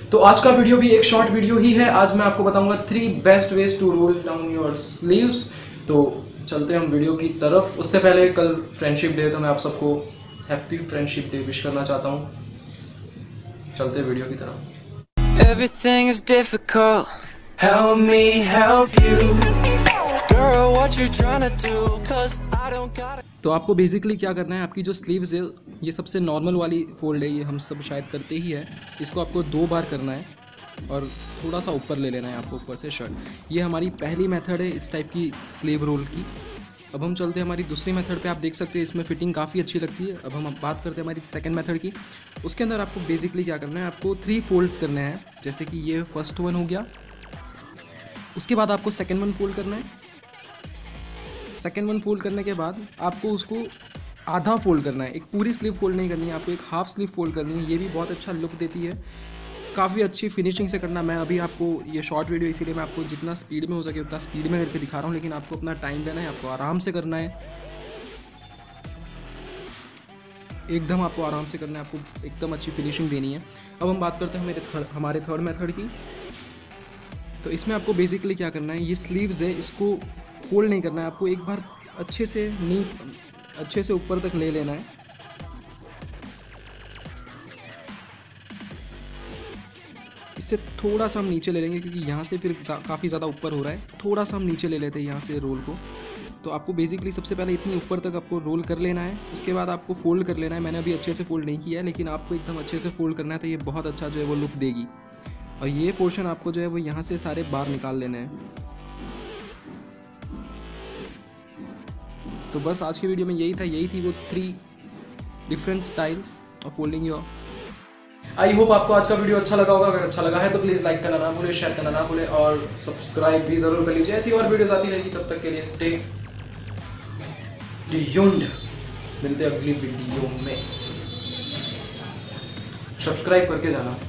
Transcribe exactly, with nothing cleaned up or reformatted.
तो आज का वीडियो भी एक शॉर्ट वीडियो ही है। आज मैं आपको बताऊंगा three best ways to roll down your sleeves. तो चलते हैं हम वीडियो की तरफ। उससे पहले कल फ्रेंडशिप डे, तो मैं आप सबको हैप्पी फ्रेंडशिप डे विश करना चाहता हूँ। चलते हैं वीडियो की तरफ। Everything is difficult. Help me help you. Girl, what you trying to do? 'Cause I don't got it. तो आपको बेसिकली क्या करना है, आपकी जो स्लीव्स है ये सबसे नॉर्मल वाली फोल्ड है, ये हम सब शायद करते ही है। इसको आपको दो बार करना है और थोड़ा सा ऊपर ले लेना है आपको ऊपर से शर्ट। ये हमारी पहली मेथड है इस टाइप की स्लीव रोल की। अब हम चलते हैं हमारी दूसरी मेथड पे। आप देख सकते हैं इसमें फिटिंग काफ़ी अच्छी लगती है। अब हम बात करते हैं हमारी सेकंड मेथड की। उसके अंदर आपको बेसिकली क्या करना है, आपको थ्री फोल्ड्स करने हैं। जैसे कि ये फर्स्ट वन हो गया, उसके बाद आपको सेकेंड वन फोल्ड करना है। सेकेंड वन फोल्ड करने के बाद आपको उसको आधा फोल्ड करना है। एक पूरी स्लीव फोल्ड नहीं करनी है, आपको एक हाफ स्लीव फोल्ड करनी है। ये भी बहुत अच्छा लुक देती है, काफ़ी अच्छी फिनिशिंग से करना। मैं अभी आपको ये शॉर्ट वीडियो इसीलिए मैं आपको जितना स्पीड में हो सके उतना स्पीड में करके दिखा रहा हूँ, लेकिन आपको अपना टाइम देना है, आपको आराम से करना है, एकदम आपको आराम से करना है, आपको एकदम अच्छी फिनिशिंग देनी है। अब हम बात करते हैं मेरे थर्ड हमारे थर्ड मेथड की। तो इसमें आपको बेसिकली क्या करना है, ये स्लीव्स है इसको फोल्ड नहीं करना है, आपको एक बार अच्छे से नी अच्छे से ऊपर तक ले लेना है। इससे थोड़ा सा हम नीचे ले लेंगे क्योंकि यहाँ से फिर काफ़ी ज़्यादा ऊपर हो रहा है। थोड़ा सा हम नीचे ले लेते हैं यहाँ से रोल को। तो आपको बेसिकली सबसे पहले इतनी ऊपर तक आपको रोल कर लेना है, उसके बाद आपको फोल्ड कर लेना है। मैंने अभी अच्छे से फोल्ड नहीं किया है, लेकिन आपको एकदम अच्छे से फोल्ड करना है, तो ये बहुत अच्छा जो है वो लुक देगी। और ये पोर्शन आपको जो है वो यहाँ से सारे बार निकाल लेने हैं। तो बस आज की वीडियो में यही था, यही थी वो three different styles of folding your. I hope आपको आज का वीडियो अच्छा लगा होगा। अगर अच्छा लगा है तो प्लीज़ लाइक करना ना भूले, शेयर करना ना भूले और सब्सक्राइब भी ज़रूर कर लीजिए। ऐसी और वीडियोस आती रहेगी, तब तक के लिए स्टे ट्यून्ड। मिलते हैं अगली वीडियो में। सब्सक्राइब करके जाना।